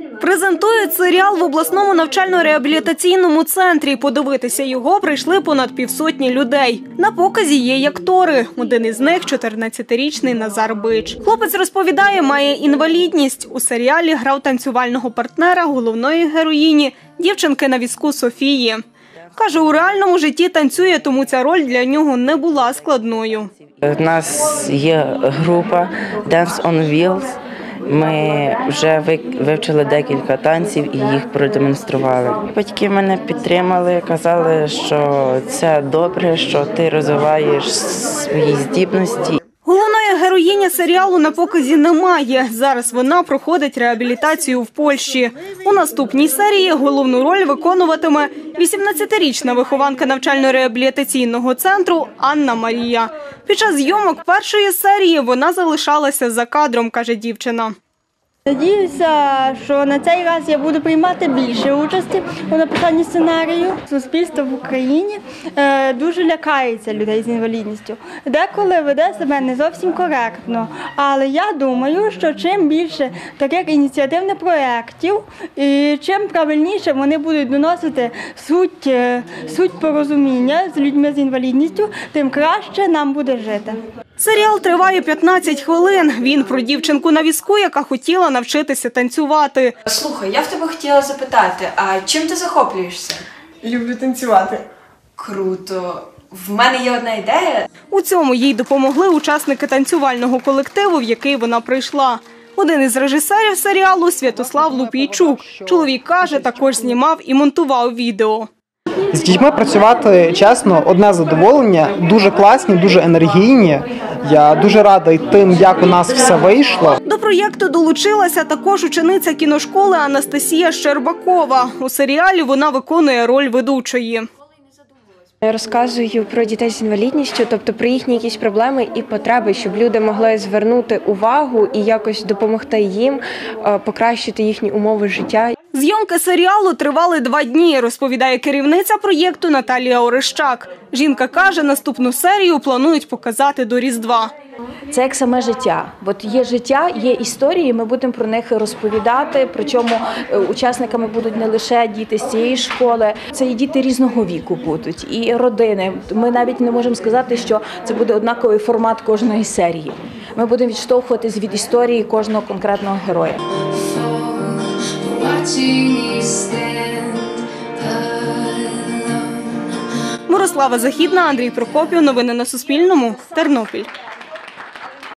Презентують серіал в обласному навчально-реабілітаційному центрі. Подивитися його прийшли понад півсотні людей. На показі є й актори. Один із них – 14-річний Назар Бич. Хлопець розповідає, має інвалідність. У серіалі грав танцювального партнера головної героїні – дівчинки на візку Софії. Каже, у реальному житті танцює, тому ця роль для нього не була складною. У нас є група Dance on Wheels. Ми вже вивчили декілька танців і їх продемонстрували. Батьки мене підтримали, казали, що це добре, що ти розвиваєш свої здібності. Головної героїні серіалу на показі немає. Зараз вона проходить реабілітацію в Польщі. У наступній серії головну роль виконуватиме 18-річна вихованка навчально-реабілітаційного центру Анна Марія. Під час зйомок першої серії вона залишалася за кадром, каже дівчина. Надіюся, що на цей раз я буду приймати більше участі у написанні сценарію. Суспільство в Україні дуже лякається людей з інвалідністю. Деколи веде себе не зовсім коректно. Але я думаю, що чим більше таких ініціативних проєктів, і чим правильніше вони будуть доносити суть порозуміння з людьми з інвалідністю, тим краще нам буде жити. Серіал триває 15 хвилин. Він про дівчинку на візку, яка хотіла навчитися танцювати. Слухай, я в тебе хотіла запитати, а чим ти захоплюєшся? Люблю танцювати. Круто. В мене є одна ідея. У цьому їй допомогли учасники танцювального колективу, в який вона прийшла. Один із режисерів серіалу – Святослав Лупійчук. Чоловік каже, також знімав і монтував відео. З дітьми працювати, чесно, одне задоволення, дуже класні, дуже енергійні. Я дуже радий тим, як у нас все вийшло. До проєкту долучилася також учениця кіношколи Анастасія Щербакова. У серіалі вона виконує роль ведучої. Я розказую про дітей з інвалідністю, тобто про їхні якісь проблеми і потреби, щоб люди могли звернути увагу і якось допомогти їм покращити їхні умови життя. Зйомки серіалу тривали 2 дні, розповідає керівниця проєкту Наталія Орещак. Жінка каже, наступну серію планують показати до Різдва. Це як саме життя. От є життя, є історії, ми будемо про них розповідати, причому учасниками будуть не лише діти з цієї школи, це і діти різного віку будуть, і родини. Ми навіть не можемо сказати, що це буде однаковий формат кожної серії. Ми будемо відштовхуватись від історії кожного конкретного героя. Мирослава Західна, Андрій Прокопів. Новини на Суспільному. Тернопіль.